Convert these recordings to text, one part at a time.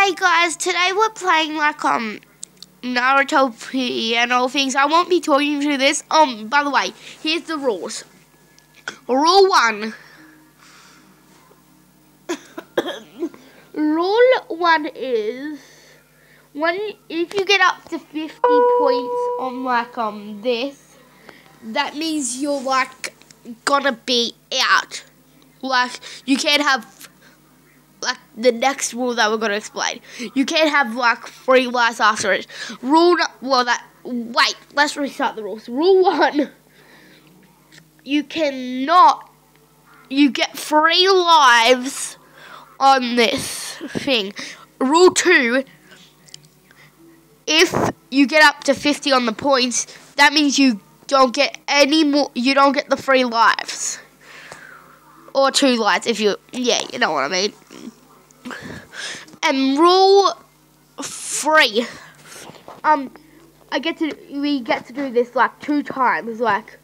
Hey guys, today we're playing like Naruto piano things. I won't be talking through this. By the way, here's the rules. Rule 1. Rule 1 is if you get up to 50 points on like this, that means you're like gonna be out. Like you can't have like the next rule that we're gonna explain. You can't have like 3 lives after it. Wait, let's restart the rules. Rule 1. You get 3 lives on this thing. Rule 2. If you get up to 50 on the points, that means you don't get any more. You don't get the 3 lives. Or 2 lives if you know what I mean. And rule 3, we get to do this like 2 times, like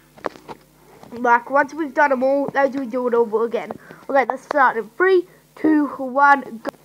once we've done them all, then we do it over again. Okay, let's start in 3, 2, 1, go.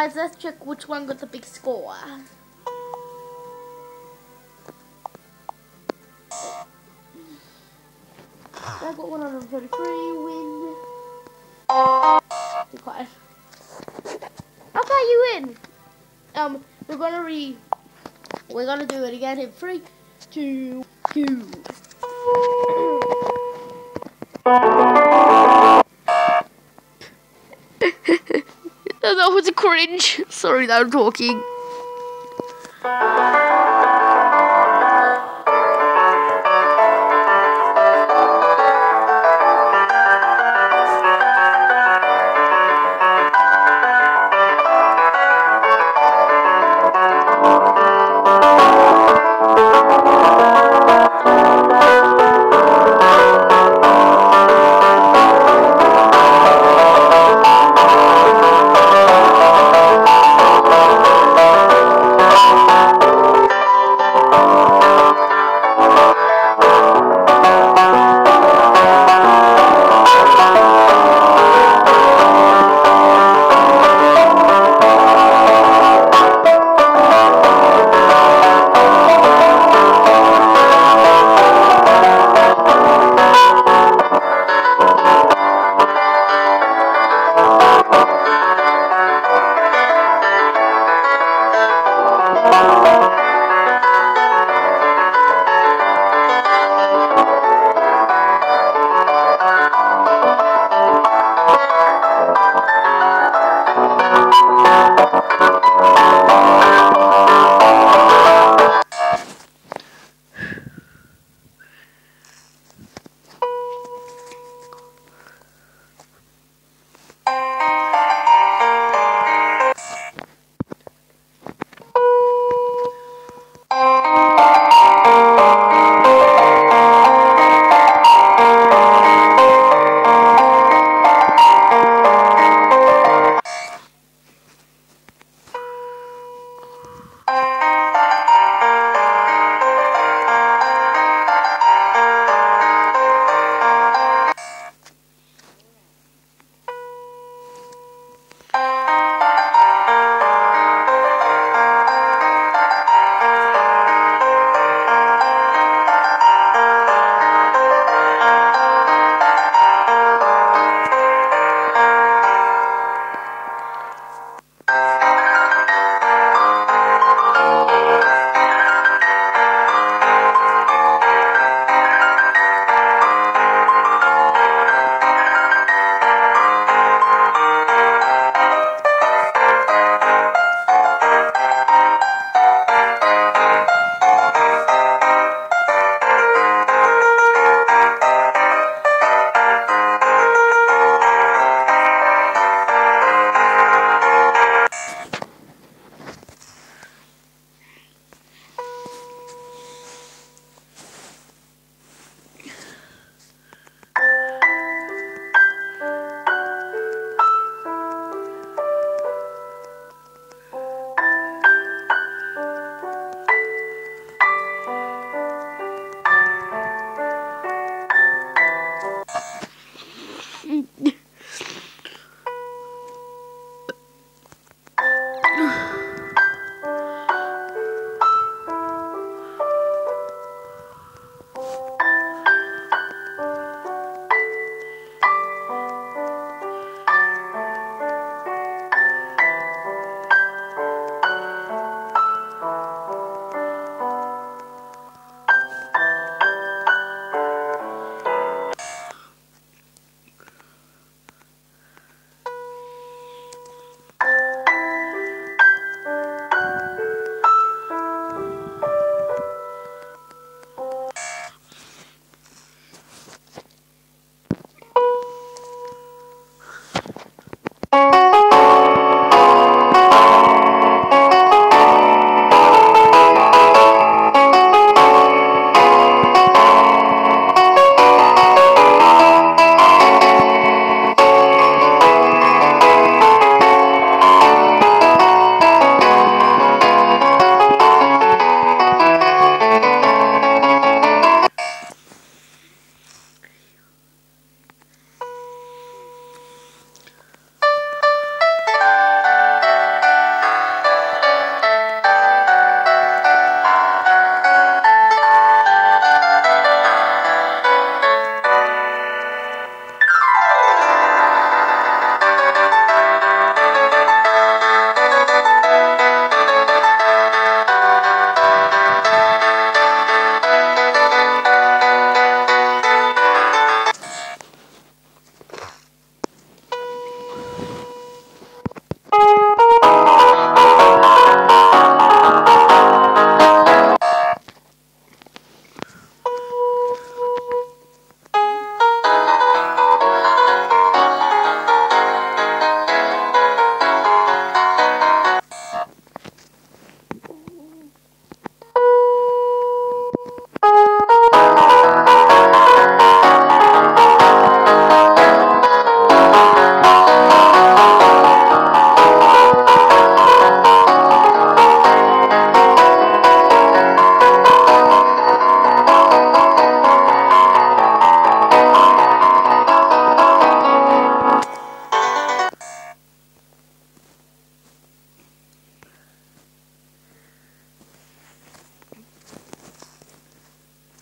guys, let's check which one got the big score. I got 133 win. Be quiet. Okay, you win. We're gonna do it again in 3, 2, 2. That was a cringe. Sorry that I'm talking.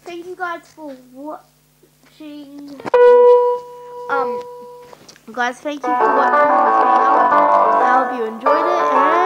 thank you guys for watching. Guys, thank you for watching this video. I hope you enjoyed it, and